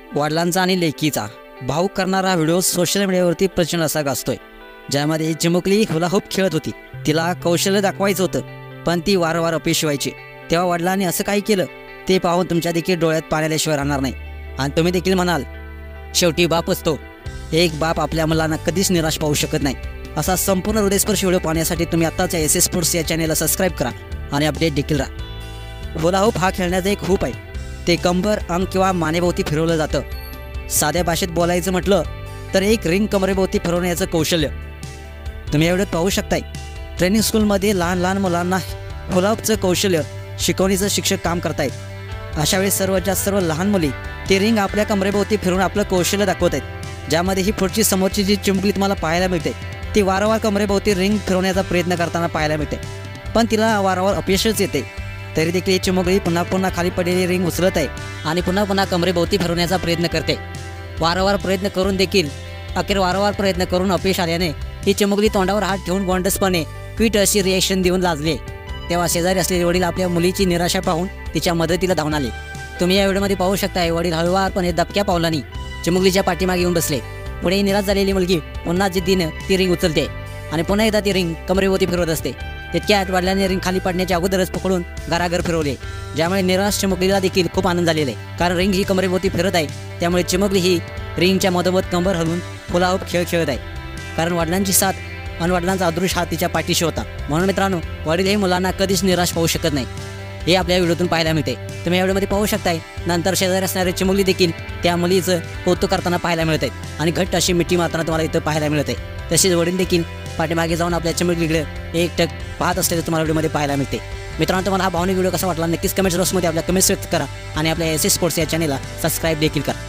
वडिलांचा आणि लेकीचा भावूक करणारा व्हिडिओ सोशल मीडियावरती प्रचंड असा गाजतोय, ज्यामध्ये चिमुकली हुला हूप खेळत होती. तिला कौशल्य दाखवायचं होतं, पण ती वारंवार अपयशी व्हायची. तेव्हा वडिलांनी असं काही केलं ते पाहून तुमच्या देखील डोळ्यात पाणी आल्याशिवाय राहणार नाही. आणि तुम्ही देखील म्हणाल, शेवटी बाप असतो, एक बाप आपल्या मुलांना कधीच निराश पाहू शकत नाही. असा संपूर्ण हृदयस्पर्शी व्हिडिओ पाहण्यासाठी तुम्ही आत्ताच्या एस एस स्पोर्ट्स या चॅनेलला सबस्क्राईब करा आणि अपडेट देखील राहा. हुला हूप हा खेळण्याचा एक हूप आहे. ते कंबर, अंग किंवा मानेभोवती फिरवलं जातं. साध्या भाषेत बोलायचं म्हटलं तर एक रिंग कमरेभोवती फिरवण्याचं कौशल्य तुम्ही एवढं पाहू शकताय. ट्रेनिंग स्कूलमध्ये लहान लहान मुलांना हुला हूपचं कौशल्य शिकवणीचं शिक्षक काम करतायत. अशा वेळी सर्वात सर्व लहान मुली ते रिंग आपल्या कमरेभोवती फिरून आपलं कौशल्य दाखवत आहेत, ज्यामध्ये ही पुढची समोरची जी चिमुकली तुम्हाला पाहायला मिळते ती वारंवार कमरेभोवती रिंग फिरवण्याचा प्रयत्न करताना पाहायला मिळते, पण तिला वारंवार अपयशच येते. तरी देखील ही चिमुकली पुन्हा पुन्हा खाली पडलेली रिंग उचलत आहे आणि पुन्हा पुन्हा कमरेभोवती फिरवण्याचा प्रयत्न करते. वारंवार प्रयत्न करून देखील अखेर वारंवार प्रयत्न करून अपयश आल्याने ही चिमुकली तोंडावर हात ठेवून गोंडसपणे क्विट अशी रिॲक्शन देऊन लाजले. तेव्हा शेजारी असलेले वडील आपल्या मुलीची निराशा पाहून तिच्या मदतीला धावून आले. तुम्ही या व्हिडिओमध्ये पाहू शकताय, वडील हळूवारपणे दबक्या पावलांनी चिमुकलीच्या पाठीमागे येऊन बसले. पुढे निराश झालेली मुलगी पुन्हा जिद्दीने ती रिंग उचलते आणि पुन्हा एकदा ती रिंग कमरेभोवती फिरवत असते. तितक्यात वडिलांनी रिंग खाली पडण्याच्या अगोदरच पकडून घराघर फिरवले, ज्यामुळे निराश चिमुकलीला देखील खूप आनंद झालेला आहे. कारण रिंग ही कमरेभोवती फिरत आहे, त्यामुळे चिमुकली ही रिंगच्या मधोमध कंबर हलवून हुला हूप खेळ खेळत आहे. कारण वडिलांची साथ आणि वडिलांचा अदृश्य हात तिच्या पाठीशी होता. म्हणून मित्रांनो, वडील हे मुलांना कधीच निराश पाहू शकत नाही, हे आपल्या व्हिडिओतून पाहायला मिळते. तुम्ही या व्हिडिओमध्ये पाहू शकताय. नंतर शेजारी असणारे चिमुकली देखील त्या मुलीचं कौतुक करताना पाहायला मिळत आहेत आणि घट्ट अशी मिठी मारताना तुम्हाला इथं पाहायला मिळते. तसेच वडील देखील पाठीमागे जाऊन आपल्या चिमुकलीकडे एकटक पाहत असलेले तुम्हाला व्हिडिओमध्ये पाहायला मिळते. मित्रांनो, तुम्हाला हा भावनिक व्हिडिओ कसा वाटला नक्कीच कमेंट्स बॉक्समध्ये आपल्या कमेंट्स व्यक्त करा आणि आपल्या एस एस स्पोर्ट्स या चॅनेलला सबस्क्राईब देखील करा.